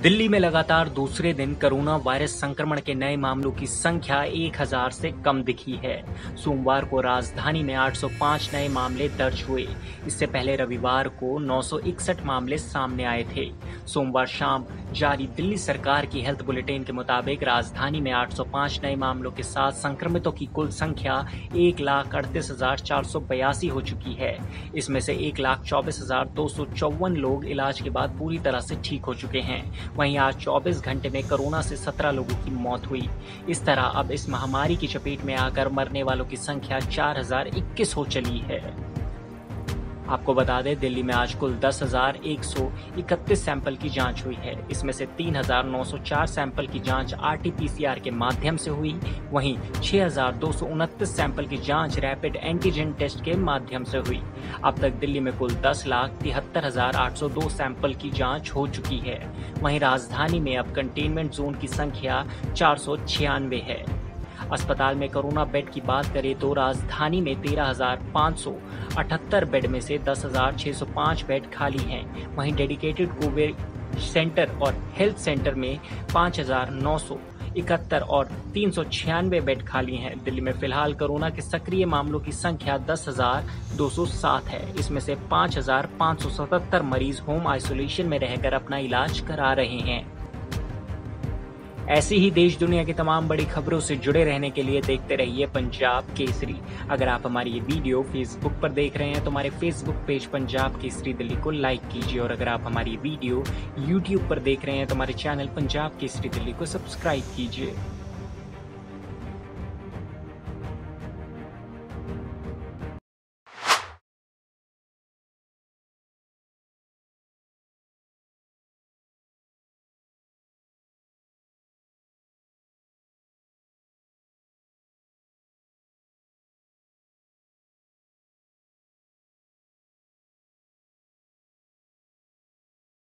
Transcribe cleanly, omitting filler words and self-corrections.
दिल्ली में लगातार दूसरे दिन कोरोना वायरस संक्रमण के नए मामलों की संख्या 1000 से कम दिखी है। सोमवार को राजधानी में 805 नए मामले दर्ज हुए। इससे पहले रविवार को 961 मामले सामने आए थे। सोमवार शाम जारी दिल्ली सरकार की हेल्थ बुलेटिन के मुताबिक राजधानी में 805 नए मामलों के साथ संक्रमितों की कुल संख्या 1,38,482 हो चुकी है। इसमें से 1,24,254 लोग इलाज के बाद पूरी तरह से ठीक हो चुके हैं। वहीं आज 24 घंटे में कोरोना से 17 लोगों की मौत हुई। इस तरह अब इस महामारी की चपेट में आकर मरने वालों की संख्या 4021 हो चली है। आपको बता दें, दिल्ली में आज कुल 10,131 सैंपल की जांच हुई है। इसमें से 3,904 सैंपल की जांच RT-PCR के माध्यम से हुई। वहीं 6,229 सैंपल की जांच रैपिड एंटीजन टेस्ट के माध्यम से हुई। अब तक दिल्ली में कुल 10,73,802 सैंपल की जांच हो चुकी है। वहीं राजधानी में अब कंटेनमेंट जोन की संख्या 496 है। अस्पताल में कोरोना बेड की बात करें तो राजधानी में 13,578 बेड में से 10,605 बेड खाली हैं। वहीं डेडिकेटेड कोविड सेंटर और हेल्थ सेंटर में 5,971 और 396 बेड खाली हैं। दिल्ली में फिलहाल कोरोना के सक्रिय मामलों की संख्या 10,207 है। इसमें से 5,577 मरीज होम आइसोलेशन में रहकर अपना इलाज करा रहे हैं। ऐसी ही देश दुनिया की तमाम बड़ी खबरों से जुड़े रहने के लिए देखते रहिए पंजाब केसरी। अगर आप हमारी ये वीडियो फेसबुक पर देख रहे हैं तो हमारे फेसबुक पेज पंजाब केसरी दिल्ली को लाइक कीजिए, और अगर आप हमारी वीडियो यूट्यूब पर देख रहे हैं तो हमारे चैनल पंजाब केसरी दिल्ली को सब्सक्राइब कीजिए।